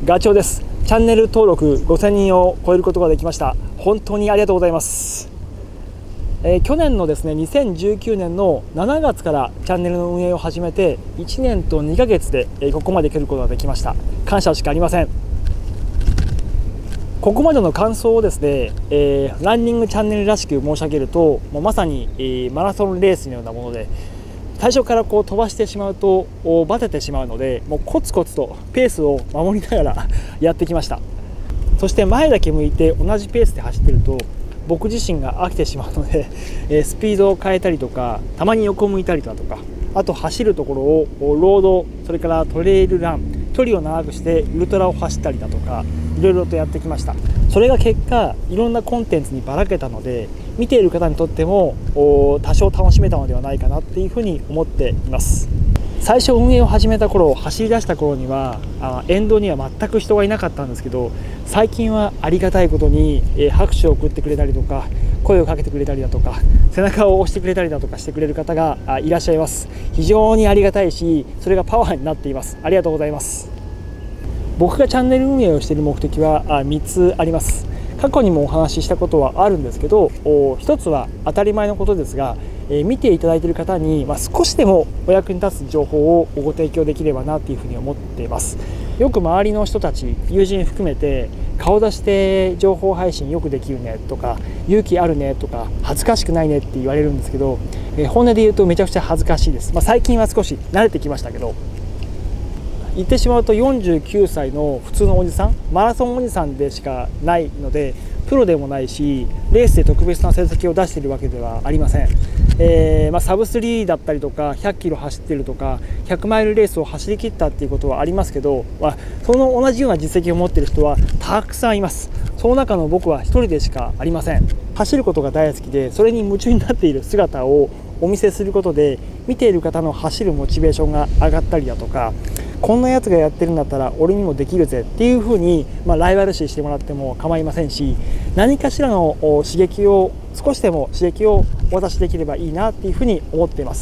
ガチョウです。チャンネル登録5000人を超えることができました。本当にありがとうございます。去年のですね2019年の7月からチャンネルの運営を始めて1年と2ヶ月でここまで来ることができました。感謝しかありません。ここまでの感想をですね、ランニングチャンネルらしく申し上げると、まさに、マラソンレースのようなもので、最初から飛ばしてしまうとバテてしまうので、もうコツコツとペースを守りながらやってきました。そして前だけ向いて同じペースで走っていると僕自身が飽きてしまうので、スピードを変えたりとか、たまに横向いたりだとか、あと走るところをロード、それからトレイルラン、距離を長くしてウルトラを走ったりだとか、いろいろとやってきました。それが結果いろんなコンテンツにばらけたので、見ている方にとっても多少楽しめたのではないかなっていうふうに思っています。最初運営を始めた頃、走り出した頃には沿道には全く人がいなかったんですけど、最近はありがたいことに拍手を送ってくれたりとか、声をかけてくれたりだとか、背中を押してくれたりだとかしてくれる方がいらっしゃいます。非常にありがたいし、それがパワーになっています。ありがとうございます。僕がチャンネル運営をしている目的は3つあります。過去にもお話ししたことはあるんですけど、一つは当たり前のことですが、見ていただいている方に、少しでもお役に立つ情報をご提供できればなというふうに思っています。よく周りの人たち、友人含めて顔出して情報配信よくできるねとか、勇気あるねとか、恥ずかしくないねって言われるんですけど、本音で言うとめちゃくちゃ恥ずかしいです。最近は少し慣れてきましたけど、言ってしまうと49歳の普通のおじさん、マラソンおじさんでしかないので、プロでもないし、レースで特別な成績を出しているわけではありません。サブ3だったりとか、100キロ走ってるとか、100マイルレースを走り切ったっていうことはありますけど、その同じような実績を持っている人はたくさんいます。その中の僕は一人でしかありません。走ることが大好きで、それに夢中になっている姿をお見せすることで、見ている方の走るモチベーションが上がったりだとか、こんなやつがやってるんだったら俺にもできるぜっていうふうに、ライバル視してもらっても構いませんし、何かしらの刺激を、少しでも刺激をお渡しできればいいなっていうふうに思っています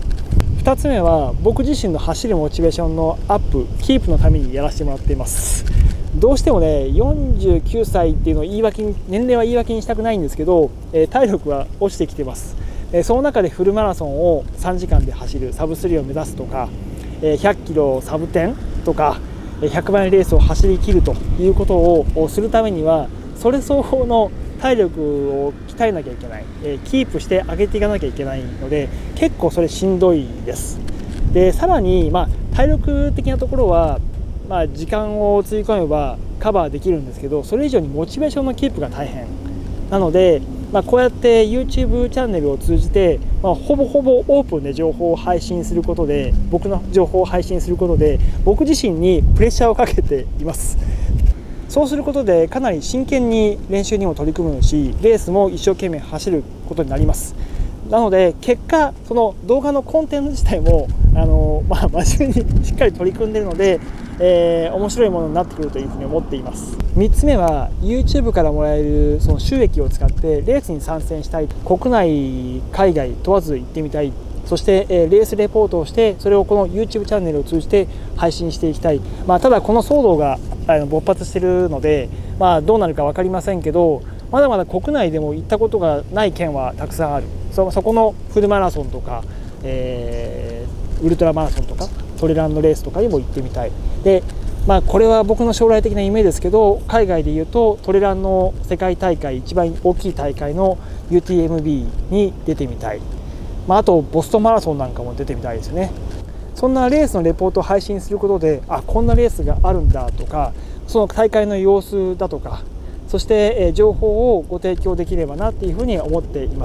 。2つ目は僕自身の走るモチベーションのアップ、キープのためにやらせてもらっています。どうしてもね、49歳っていうのを年齢は言い訳にしたくないんですけど、体力は落ちてきてます。その中でフルマラソンを3時間で走る、サブ3を目指すとか、100キロサブ10とか100マイルレースを走り切るということをするためには、それ相応の体力を鍛えなきゃいけない、キープして上げていかなきゃいけないので、結構それしんどいです。でさらに、体力的なところは、時間をつぎ込めばカバーできるんですけど、それ以上にモチベーションのキープが大変なので、こうやって YouTube チャンネルを通じて、ほぼほぼオープンで情報を配信することで、僕の情報を配信することで、僕自身にプレッシャーをかけています。そうすることでかなり真剣に練習にも取り組むし、レースも一生懸命走ることになります。なので結果、その動画のコンテンツ自体も真面目にしっかり取り組んでいるので、面白いものになってくるというふうに思っています。3つ目は YouTube からもらえるその収益を使ってレースに参戦したい、国内海外問わず行ってみたい、そしてレースレポートをして、それをこの YouTube チャンネルを通じて配信していきたい。ただこの騒動が勃発しているので、どうなるか分かりませんけど、まだまだ国内でも行ったことがない県はたくさんある。そこのフルマラソンとか、ウルトラマラソンとかトレランのレースとかにも行ってみたい。でこれは僕の将来的な夢ですけど、海外でいうとトレランの世界大会、一番大きい大会の UTMB に出てみたい。あとボストンマラソンなんかも出てみたいですよね。そんなレースのレポートを配信することで、こんなレースがあるんだとか、その大会の様子だとか、そして情報をご提供できればなっていうふうに思っています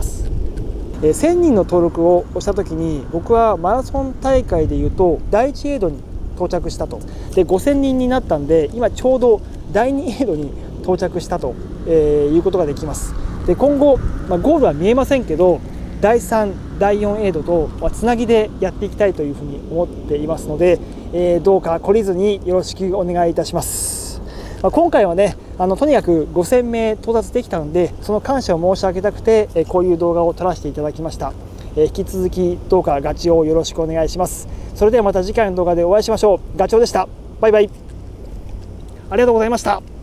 。1000人の登録をした時に、僕はマラソン大会でいうと第1エイドに到着したと。で5000人になったんで、今ちょうど第2エイドに到着したと、いうことができます。で今後、ゴールは見えませんけど、第3、第4エイドとつなぎでやっていきたいというふうに思っていますので、どうか懲りずによろしくお願いいたします。今回はね、とにかく5000名到達できたので、その感謝を申し上げたくて、こういう動画を撮らせていただきました。引き続きどうかガチをよろしくお願いします。それではまた次回の動画でお会いしましょう。ガチョウでした。バイバイ。 ありがとうございました。